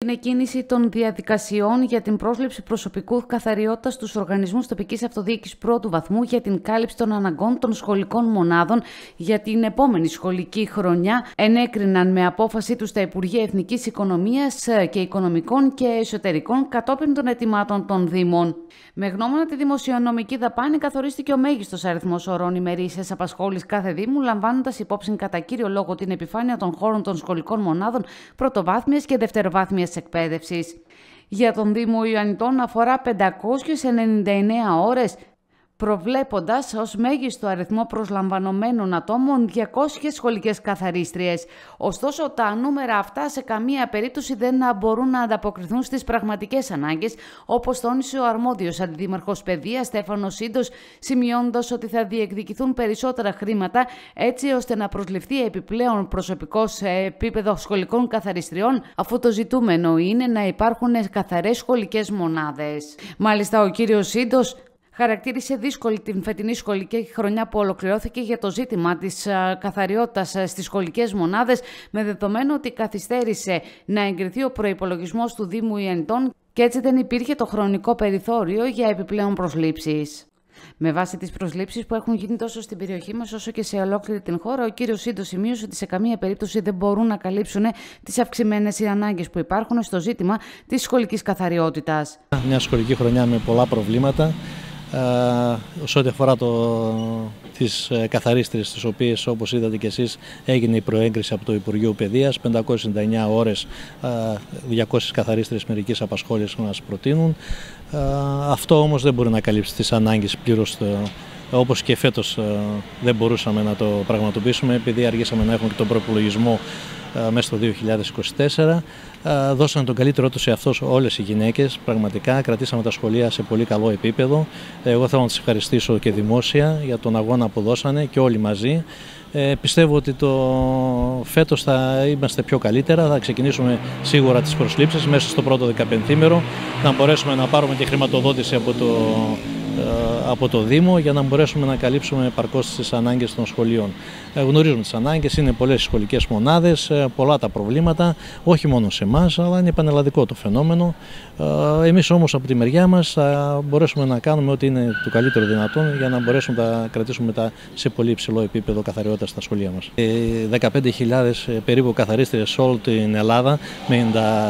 την εκκίνηση των διαδικασιών για την πρόσληψη προσωπικού καθαριότητας στους οργανισμούς τοπικής αυτοδιοίκησης πρώτου βαθμού για την κάλυψη των αναγκών των σχολικών μονάδων για την επόμενη σχολική χρονιά, ενέκριναν με απόφαση τους τα Υπουργεία Εθνικής Οικονομίας και Οικονομικών και Εσωτερικών κατόπιν των αιτημάτων των Δήμων. Με γνώμονα τη δημοσιονομική δαπάνη, καθορίστηκε ο μέγιστος αριθμός ωρών ημερήσιας απασχόλησης κάθε Δήμου, λαμβάνοντας υπόψη κατά κύριο λόγο την επιφάνεια των χώρων των σχολικών μονάδων πρωτοβάθμιας και δευτεροβάθμιας εκπαίδευσης. Για τον Δήμο Ιωαννιτών αφορά 599 ώρες, προβλέποντας ως μέγιστο αριθμό προσλαμβανομένων ατόμων 200 σχολικές καθαρίστριες. Ωστόσο, τα νούμερα αυτά σε καμία περίπτωση δεν μπορούν να ανταποκριθούν στις πραγματικές ανάγκες, όπως τόνισε ο αρμόδιος αντιδήμαρχος παιδείας Στέφανος Σύντος, σημειώνοντας ότι θα διεκδικηθούν περισσότερα χρήματα έτσι ώστε να προσληφθεί επιπλέον προσωπικό σε επίπεδο σχολικών καθαριστριών, αφού το ζητούμενο είναι να υπάρχουν καθαρές σχολικές μονάδες. Μάλιστα, ο κύριος Σύντος χαρακτήρισε δύσκολη την φετινή σχολική χρονιά που ολοκληρώθηκε για το ζήτημα της καθαριότητας στις σχολικές μονάδες, με δεδομένο ότι καθυστέρησε να εγκριθεί ο προϋπολογισμός του Δήμου Ιωαννιτών και έτσι δεν υπήρχε το χρονικό περιθώριο για επιπλέον προσλήψεις. Με βάση τις προσλήψεις που έχουν γίνει τόσο στην περιοχή μας όσο και σε ολόκληρη την χώρα, ο κύριος Σύντος σημείωσε ότι σε καμία περίπτωση δεν μπορούν να καλύψουν τις αυξημένες ανάγκες που υπάρχουν στο ζήτημα της σχολικής καθαριότητας. Μια σχολική χρονιά με πολλά προβλήματα. Σε ό,τι αφορά τις καθαρίστριες, τις οποίες, όπως είδατε και εσείς, έγινε η προέγκριση από το Υπουργείο Παιδείας, 599 ώρες, 200 καθαρίστριες μερικής απασχόλησης μας προτείνουν. Αυτό όμως δεν μπορεί να καλύψει τις ανάγκες πλήρως, όπως και φέτος δεν μπορούσαμε να το πραγματοποιήσουμε, επειδή αργήσαμε να έχουμε και τον προϋπολογισμό μέσα στο 2024. Δώσανε τον καλύτερό τους σε αυτός όλες οι γυναίκες. Πραγματικά κρατήσαμε τα σχολεία σε πολύ καλό επίπεδο. Εγώ θέλω να τις ευχαριστήσω και δημόσια για τον αγώνα που δώσανε και όλοι μαζί. Πιστεύω ότι φέτος θα είμαστε πιο καλύτερα, θα ξεκινήσουμε σίγουρα τις προσλήψεις μέσα στο πρώτο 15ήμερο, να μπορέσουμε να πάρουμε τη χρηματοδότηση από το Δήμο για να μπορέσουμε να καλύψουμε επαρκώς τις ανάγκες των σχολείων. Γνωρίζουμε τις ανάγκες, είναι πολλές σχολικές μονάδες, πολλά τα προβλήματα, όχι μόνο σε εμάς, αλλά είναι πανελλαδικό το φαινόμενο. Εμείς όμως από τη μεριά μας θα μπορέσουμε να κάνουμε ό,τι είναι το καλύτερο δυνατόν για να μπορέσουμε να κρατήσουμε σε πολύ υψηλό επίπεδο καθαριότητα στα σχολεία μας. 15.000 περίπου καθαρίστριες σε όλη την Ελλάδα, με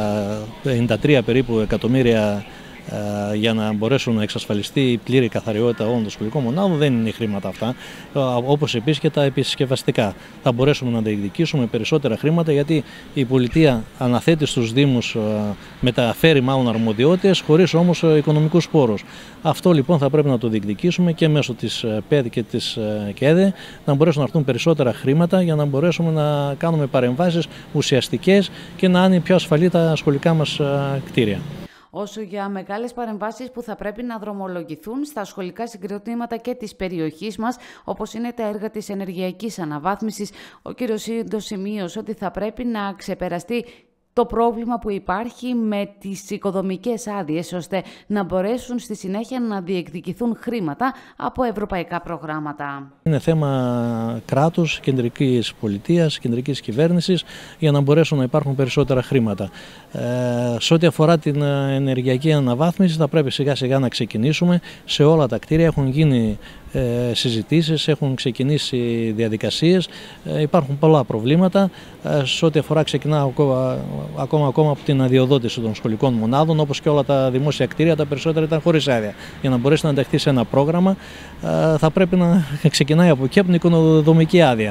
93 περίπου εκατομμύρια για να μπορέσουν να εξασφαλιστεί η πλήρη καθαριότητα όλων των σχολικών μονάδων, δεν είναι χρήματα αυτά, όπως επίσης και τα επισκευαστικά. Θα μπορέσουμε να διεκδικήσουμε περισσότερα χρήματα, γιατί η πολιτεία αναθέτει στους Δήμους, μεταφέρει μάλλον αρμοδιότητες, χωρίς όμως οικονομικούς πόρους. Αυτό λοιπόν θα πρέπει να το διεκδικήσουμε και μέσω της ΠΕΔ και της ΚΕΔΕ, να μπορέσουν να έρθουν περισσότερα χρήματα για να μπορέσουμε να κάνουμε παρεμβάσεις ουσιαστικές και να είναι πιο ασφαλή τα σχολικά μας κτίρια. Όσο για μεγάλες παρεμβάσεις που θα πρέπει να δρομολογηθούν στα σχολικά συγκροτήματα και της περιοχής μας, όπως είναι τα έργα της ενεργειακής αναβάθμισης, ο κ. Σύντος σημείωσε ότι θα πρέπει να ξεπεραστεί το πρόβλημα που υπάρχει με τις οικοδομικές άδειες, ώστε να μπορέσουν στη συνέχεια να διεκδικηθούν χρήματα από ευρωπαϊκά προγράμματα. Είναι θέμα κράτους, κεντρικής πολιτείας, κεντρικής κυβέρνησης, για να μπορέσουν να υπάρχουν περισσότερα χρήματα. Σε ό,τι αφορά την ενεργειακή αναβάθμιση, θα πρέπει σιγά σιγά να ξεκινήσουμε. Σε όλα τα κτίρια έχουν γίνει συζητήσεις, έχουν ξεκινήσει διαδικασίες, υπάρχουν πολλά προβλήματα. Σε ό,τι αφορά, ξεκινά ακόμα από την αδειοδότηση των σχολικών μονάδων, όπως και όλα τα δημόσια κτίρια, τα περισσότερα ήταν χωρίς άδεια. Για να μπορέσει να ενταχθεί σε ένα πρόγραμμα, θα πρέπει να ξεκινάει από εκεί, από την οικονομική άδεια.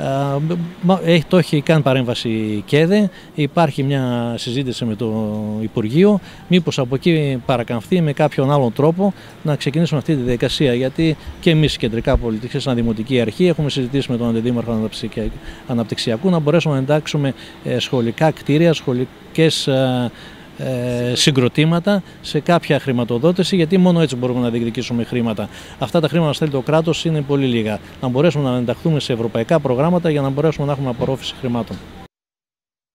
Το έχει κάνει παρέμβαση η ΚΕΔΕ, υπάρχει μια συζήτηση με το Υπουργείο, μήπως από εκεί παρακαμφθεί με κάποιον άλλον τρόπο να ξεκινήσουμε αυτή τη διαδικασία, γιατί και εμείς κεντρικά πολιτική, σαν Δημοτική Αρχή, έχουμε συζητήσει με τον Αντιδήμαρχο Αναπτυξιακού να μπορέσουμε να εντάξουμε σχολικά κτίρια, σχολικές συγκροτήματα σε κάποια χρηματοδότηση, γιατί μόνο έτσι μπορούμε να διεκδικήσουμε χρήματα. Αυτά τα χρήματα που στέλνει το κράτος είναι πολύ λίγα. Να μπορέσουμε να ενταχθούμε σε ευρωπαϊκά προγράμματα για να μπορέσουμε να έχουμε απορρόφηση χρημάτων.